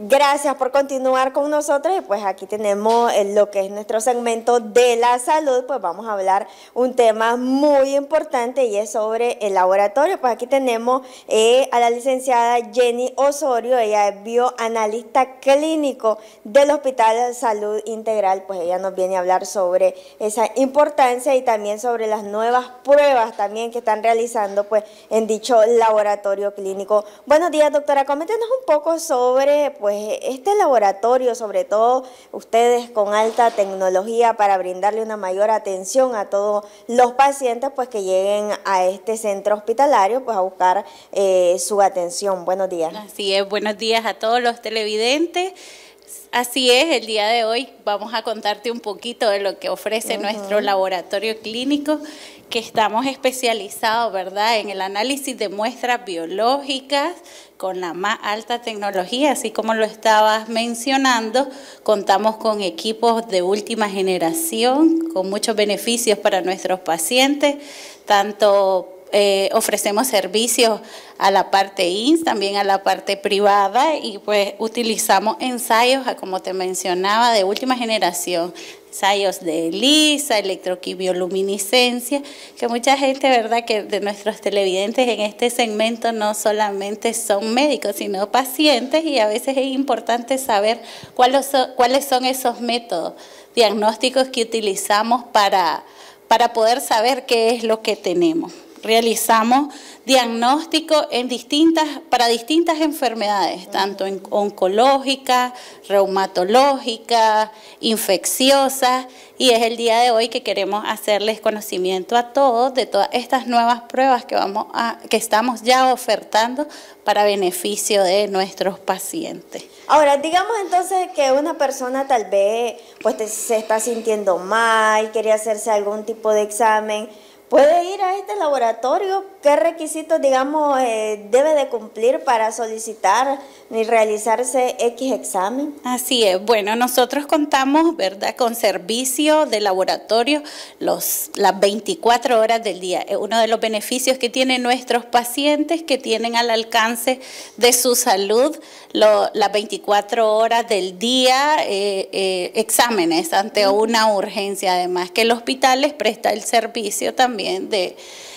Gracias por continuar con nosotros y pues aquí tenemos lo que es nuestro segmento de la salud. Pues vamos a hablar un tema muy importante y es sobre el laboratorio. Pues aquí tenemos a la licenciada Jenny Osorio. Ella es bioanalista clínico del Hospital Salud Integral. Pues ella nos viene a hablar sobre esa importancia y también sobre las nuevas pruebas también que están realizando pues en dicho laboratorio clínico. Buenos días, doctora. Coméntenos un poco sobre pues este laboratorio, sobre todo ustedes con alta tecnología para brindarle una mayor atención a todos los pacientes pues que lleguen a este centro hospitalario pues a buscar su atención. Buenos días. Así es, buenos días a todos los televidentes. Así es, el día de hoy vamos a contarte un poquito de lo que ofrece nuestro laboratorio clínico, que estamos especializados, ¿verdad?, en el análisis de muestras biológicas con la más alta tecnología, así como lo estabas mencionando. Contamos con equipos de última generación, con muchos beneficios para nuestros pacientes, tanto ofrecemos servicios a la parte INS, también a la parte privada, y pues utilizamos ensayos, como te mencionaba, de última generación, ensayos de ELISA, electroquimioluminiscencia, que mucha gente, ¿verdad?, que de nuestros televidentes en este segmento no solamente son médicos, sino pacientes, y a veces es importante saber cuáles son esos métodos diagnósticos que utilizamos para poder saber qué es lo que tenemos. Realizamos diagnósticos para distintas enfermedades, tanto oncológicas, reumatológicas, infecciosas, y es el día de hoy que queremos hacerles conocimiento a todos de todas estas nuevas pruebas que estamos ya ofertando para beneficio de nuestros pacientes. Ahora, digamos entonces que una persona tal vez pues se está sintiendo mal, quiere hacerse algún tipo de examen. ¿Puede ir a este laboratorio? ¿Qué requisitos, digamos, debe de cumplir para solicitar y realizarse X examen? Así es. Bueno, nosotros contamos, ¿verdad?, con servicio de laboratorio las 24 horas del día. Es uno de los beneficios que tienen nuestros pacientes, que tienen al alcance de su salud las 24 horas del día exámenes ante una urgencia. Además que el hospital les presta el servicio también de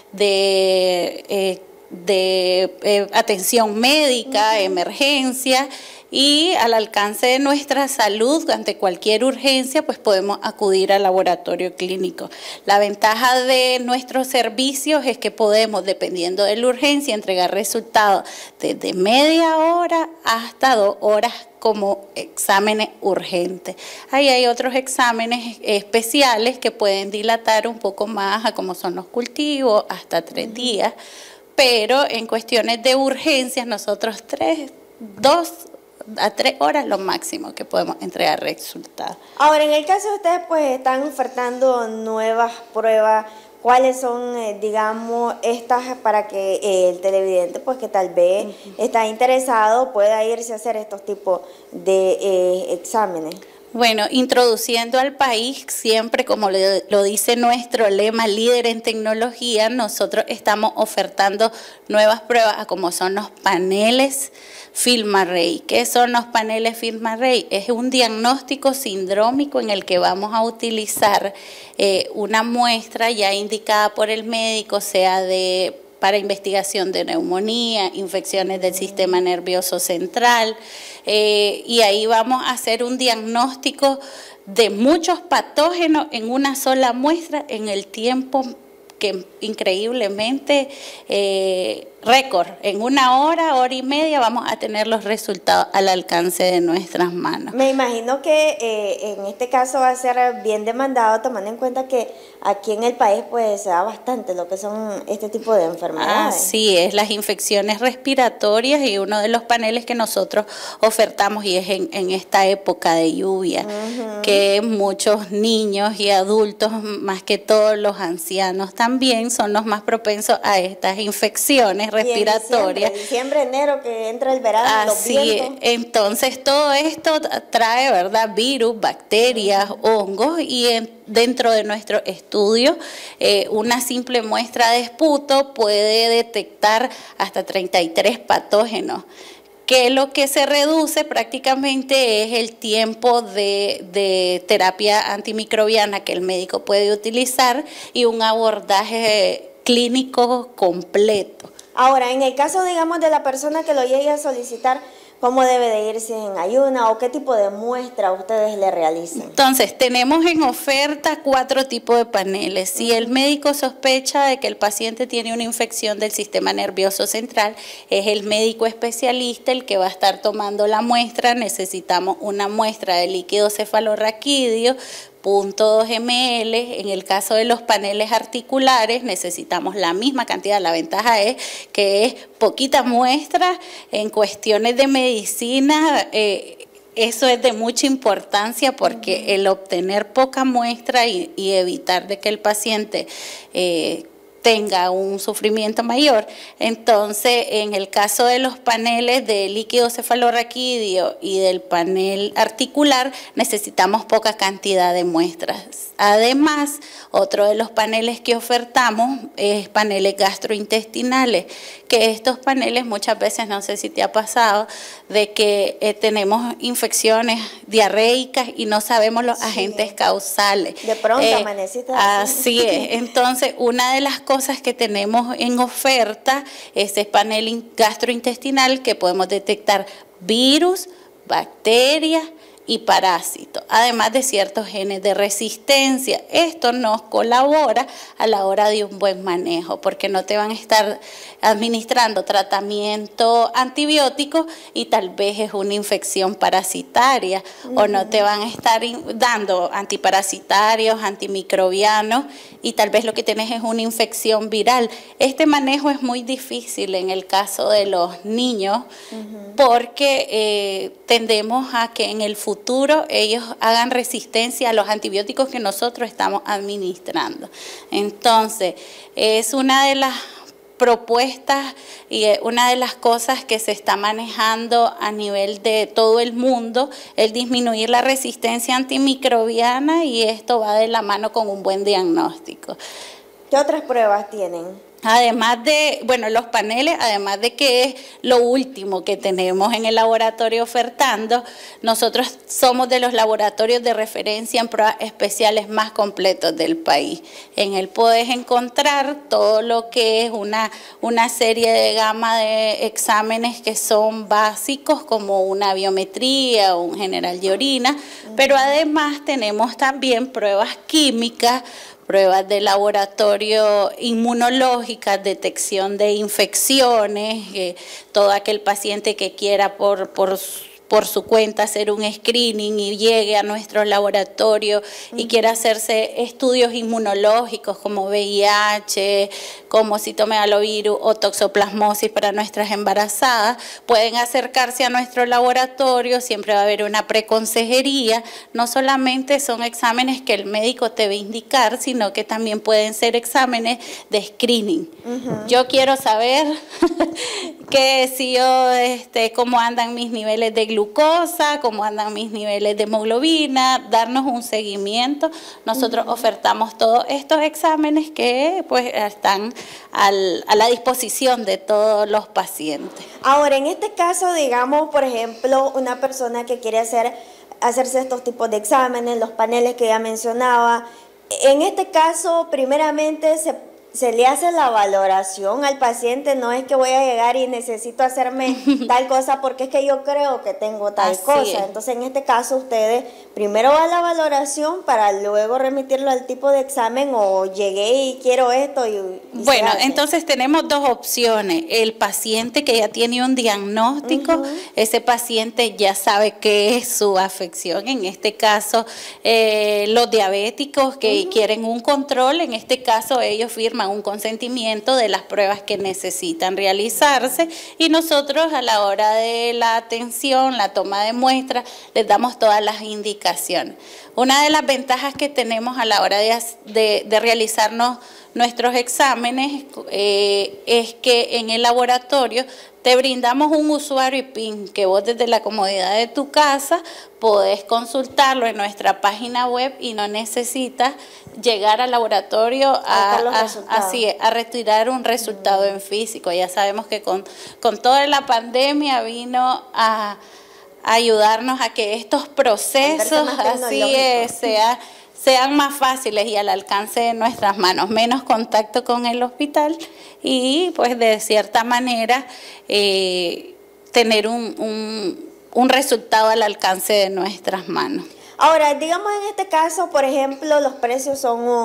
atención médica, emergencia, y al alcance de nuestra salud, ante cualquier urgencia, pues podemos acudir al laboratorio clínico. La ventaja de nuestros servicios es que podemos, dependiendo de la urgencia, entregar resultados desde media hora hasta 2 horas como exámenes urgentes. Ahí hay otros exámenes especiales que pueden dilatar un poco más, como son los cultivos, hasta 3 días, pero en cuestiones de urgencias nosotros 2 a 3 horas lo máximo que podemos entregar resultados. Ahora, en el caso de ustedes pues están ofertando nuevas pruebas, ¿cuáles son, digamos, estas para que el televidente pues que tal vez está interesado pueda irse a hacer estos tipos de exámenes? Bueno, introduciendo al país, siempre como lo dice nuestro lema, líder en tecnología, nosotros estamos ofertando nuevas pruebas como son los paneles FilmArray. ¿Qué son los paneles FilmArray? Es un diagnóstico sindrómico en el que vamos a utilizar una muestra ya indicada por el médico, sea para investigación de neumonía, infecciones del sistema nervioso central, y ahí vamos a hacer un diagnóstico de muchos patógenos en una sola muestra en el tiempo que increíblemente récord. En 1 hora, hora y media vamos a tener los resultados al alcance de nuestras manos. Me imagino que en este caso va a ser bien demandado, tomando en cuenta que aquí en el país pues se da bastante lo que son este tipo de enfermedades. Así es, las infecciones respiratorias, y uno de los paneles que nosotros ofertamos, y es en esta época de lluvia, que muchos niños y adultos, más que todos los ancianos también, son los más propensos a estas infecciones respiratorias. Diciembre, enero, que entra el verano, los vientos. Entonces todo esto trae, ¿verdad?, virus, bacterias, hongos, y dentro de nuestro estudio una simple muestra de esputo puede detectar hasta 33 patógenos que lo que se reduce prácticamente es el tiempo de terapia antimicrobiana que el médico puede utilizar y un abordaje clínico completo. Ahora, en el caso, digamos, de la persona que lo llegue a solicitar, ¿cómo debe de irse en ayuna o qué tipo de muestra ustedes le realizan? Entonces, tenemos en oferta 4 tipos de paneles. Si el médico sospecha de que el paciente tiene una infección del sistema nervioso central, es el médico especialista el que va a estar tomando la muestra. Necesitamos una muestra de líquido cefalorraquídeo, 0.2 ml. En el caso de los paneles articulares necesitamos la misma cantidad. La ventaja es que es poquita muestra. En cuestiones de medicina, eso es de mucha importancia porque el obtener poca muestra y evitar de que el paciente tenga un sufrimiento mayor. Entonces, en el caso de los paneles de líquido cefalorraquídeo y del panel articular, necesitamos poca cantidad de muestras. Además, otro de los paneles que ofertamos es paneles gastrointestinales, que estos paneles muchas veces, no sé si te ha pasado, de que tenemos infecciones diarreicas y no sabemos los agentes causales. De pronto amaneciste así es. Entonces, una de las cosas que tenemos en oferta es el panel gastrointestinal, que podemos detectar virus, bacterias y parásitos, además de ciertos genes de resistencia. Esto nos colabora a la hora de un buen manejo, porque no te van a estar administrando tratamiento antibiótico y tal vez es una infección parasitaria, o no te van a estar dando antiparasitarios, antimicrobianos, y tal vez lo que tienes es una infección viral. Este manejo es muy difícil en el caso de los niños, porque tendemos a que en el futuro ellos hagan resistencia a los antibióticos que nosotros estamos administrando. Entonces, es una de las propuestas y una de las cosas que se está manejando a nivel de todo el mundo, el disminuir la resistencia antimicrobiana, y esto va de la mano con un buen diagnóstico. ¿Qué otras pruebas tienen? Además de, bueno, los paneles, además de que es lo último que tenemos en el laboratorio ofertando, nosotros somos de los laboratorios de referencia en pruebas especiales más completos del país. En él puedes encontrar todo lo que es una serie de gama de exámenes que son básicos, como una biometría o un general de orina, pero además tenemos también pruebas químicas, pruebas de laboratorio inmunológicas, detección de infecciones, todo aquel paciente que quiera por su cuenta hacer un screening y llegue a nuestro laboratorio y quiera hacerse estudios inmunológicos como VIH, como citomegalovirus o toxoplasmosis para nuestras embarazadas, pueden acercarse a nuestro laboratorio. Siempre va a haber una preconsejería. No solamente son exámenes que el médico te va a indicar, sino que también pueden ser exámenes de screening. Yo quiero saber cómo andan mis niveles de glucosa, cómo andan mis niveles de hemoglobina, darnos un seguimiento. Nosotros ofertamos todos estos exámenes que pues están a la disposición de todos los pacientes. Ahora, en este caso, digamos, por ejemplo, una persona que quiere hacerse estos tipos de exámenes, los paneles que ya mencionaba, en este caso, primeramente, se le hace la valoración al paciente. No es que voy a llegar y necesito hacerme tal cosa porque es que yo creo que tengo tal cosa. Entonces, en este caso, ustedes primero va a la valoración para luego remitirlo al tipo de examen, o llegué y quiero esto. Bueno, entonces tenemos dos opciones. El paciente que ya tiene un diagnóstico, ese paciente ya sabe qué es su afección. En este caso, los diabéticos que quieren un control, en este caso ellos firman un consentimiento de las pruebas que necesitan realizarse, y nosotros a la hora de la atención, la toma de muestras, les damos todas las indicaciones. Una de las ventajas que tenemos a la hora de realizarnos nuestros exámenes es que en el laboratorio te brindamos un usuario y PIN que vos desde la comodidad de tu casa podés consultarlo en nuestra página web y no necesitas llegar al laboratorio a retirar un resultado en físico. Ya sabemos que con toda la pandemia vino a ayudarnos a que estos procesos sean más fáciles y al alcance de nuestras manos, menos contacto con el hospital y pues de cierta manera tener un resultado al alcance de nuestras manos. Ahora, digamos en este caso, por ejemplo, los precios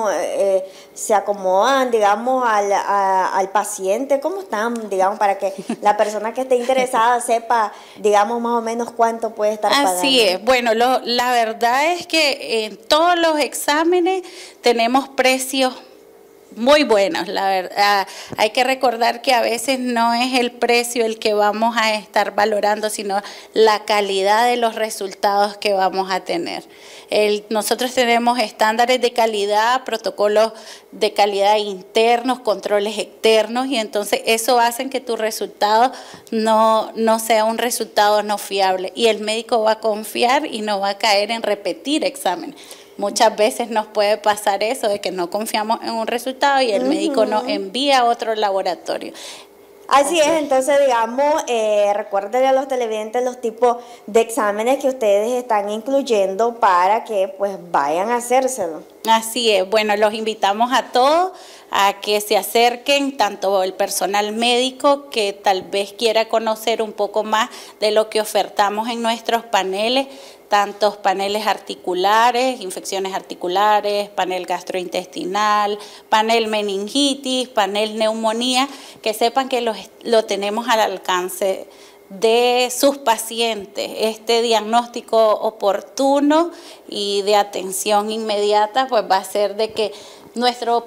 se acomodan, digamos, al paciente. ¿Cómo están, digamos, para que la persona que esté interesada sepa, digamos, más o menos cuánto puede estar pagando? Así es. Bueno, la verdad es que en todos los exámenes tenemos precios muy buenos, la verdad. Hay que recordar que a veces no es el precio el que vamos a estar valorando, sino la calidad de los resultados que vamos a tener. Nosotros tenemos estándares de calidad, protocolos de calidad internos, controles externos, y entonces eso hace que tu resultado no sea un resultado no fiable, y el médico va a confiar y no va a caer en repetir exámenes. Muchas veces nos puede pasar eso, de que no confiamos en un resultado y el médico nos envía a otro laboratorio. Así es, entonces digamos, recuérdenle a los televidentes los tipos de exámenes que ustedes están incluyendo para que pues vayan a hacérselo. Así es, bueno, los invitamos a todos a que se acerquen, tanto el personal médico que tal vez quiera conocer un poco más de lo que ofertamos en nuestros paneles, tantos paneles articulares, infecciones articulares, panel gastrointestinal, panel meningitis, panel neumonía, que sepan que lo tenemos al alcance de sus pacientes. Este diagnóstico oportuno y de atención inmediata pues va a ser de que nuestro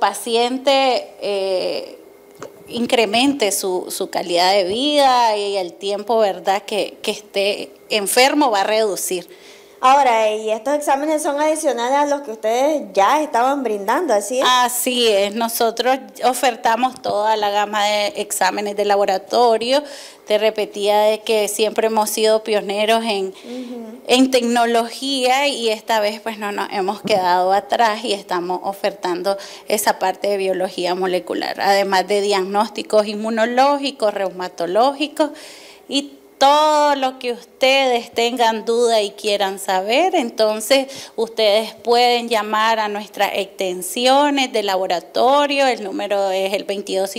paciente incremente su calidad de vida, y el tiempo, ¿verdad?, que esté enfermo va a reducir. Ahora, y estos exámenes son adicionales a los que ustedes ya estaban brindando, ¿así es? Así es, nosotros ofertamos toda la gama de exámenes de laboratorio. Te repetía de que siempre hemos sido pioneros en tecnología, y esta vez pues no nos hemos quedado atrás y estamos ofertando esa parte de biología molecular, además de diagnósticos inmunológicos, reumatológicos y todo lo que ustedes tengan duda y quieran saber. Entonces ustedes pueden llamar a nuestras extensiones de laboratorio. El número es el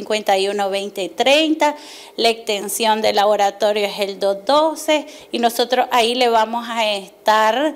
2251-2030, la extensión de laboratorio es el 212, y nosotros ahí le vamos a estar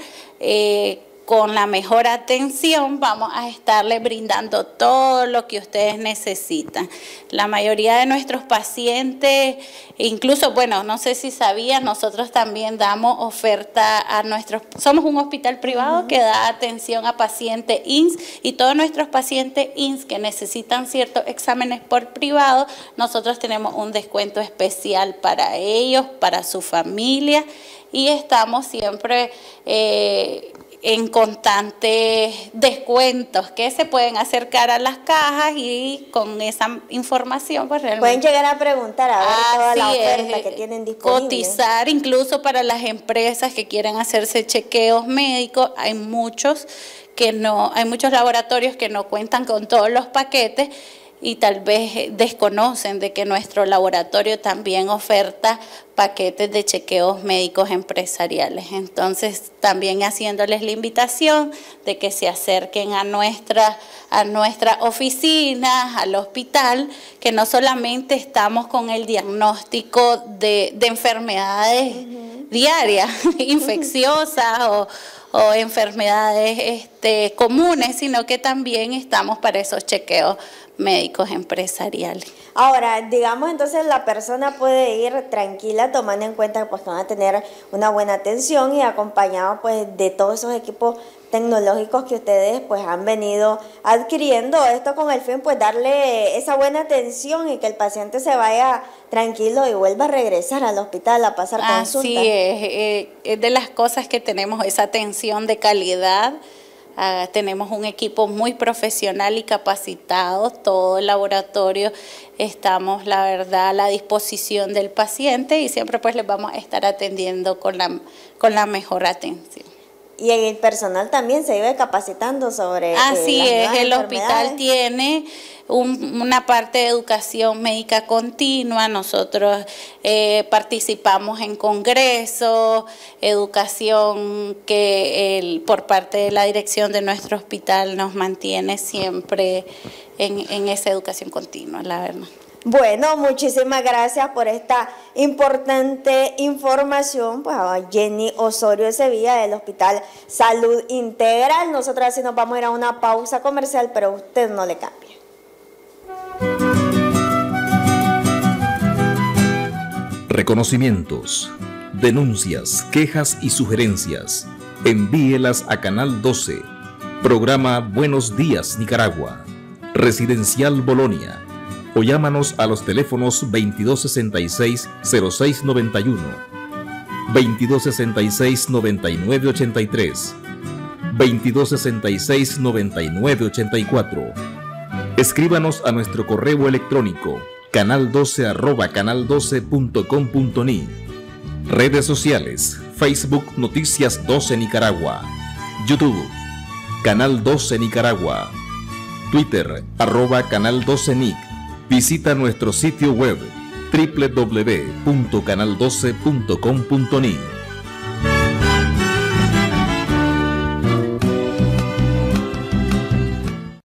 con la mejor atención, vamos a estarle brindando todo lo que ustedes necesitan. La mayoría de nuestros pacientes, incluso, bueno, no sé si sabían, nosotros también damos oferta a somos un hospital privado que da atención a pacientes INS, y todos nuestros pacientes INS que necesitan ciertos exámenes por privado, nosotros tenemos un descuento especial para ellos, para su familia, y estamos siempre en constantes descuentos que se pueden acercar a las cajas, y con esa información pues realmente pueden llegar a preguntar a ver toda la oferta que tienen disponible. Cotizar incluso para las empresas que quieran hacerse chequeos médicos. Hay muchos laboratorios que no cuentan con todos los paquetes y tal vez desconocen de que nuestro laboratorio también oferta paquetes de chequeos médicos empresariales. Entonces, también haciéndoles la invitación de que se acerquen a nuestra oficina, al hospital, que no solamente estamos con el diagnóstico de enfermedades diarias, infecciosas o enfermedades comunes, sino que también estamos para esos chequeos médicos empresariales. Ahora, digamos, entonces la persona puede ir tranquila, tomando en cuenta pues que van a tener una buena atención y acompañado pues de todos esos equipos tecnológicos que ustedes pues han venido adquiriendo, esto con el fin pues darle esa buena atención y que el paciente se vaya tranquilo y vuelva a regresar al hospital a pasar consulta. Así es de las cosas que tenemos, esa atención de calidad Tenemos un equipo muy profesional y capacitado, todo el laboratorio estamos, la verdad, a la disposición del paciente y siempre pues les vamos a estar atendiendo con la mejor atención. Y el personal también se iba capacitando sobre Así las es, el nuevas hospital tiene una parte de educación médica continua, nosotros participamos en congresos, educación que por parte de la dirección de nuestro hospital nos mantiene siempre en esa educación continua, la verdad. Bueno, muchísimas gracias por esta importante información, pues a Jenny Osorio Sevilla del Hospital Salud Integral. Nosotros así nos vamos a ir a una pausa comercial, pero usted no le cambie. Reconocimientos, denuncias, quejas y sugerencias. Envíelas a Canal 12, programa Buenos Días Nicaragua, Residencial Bolonia, o llámanos a los teléfonos 2266-0691, 2266-9983, 2266-9984. Escríbanos a nuestro correo electrónico canal12@canal12.com.ni. Redes sociales: Facebook Noticias 12 Nicaragua, YouTube Canal 12 Nicaragua, Twitter @Canal 12 Nic. Visita nuestro sitio web www.canal12.com.ni.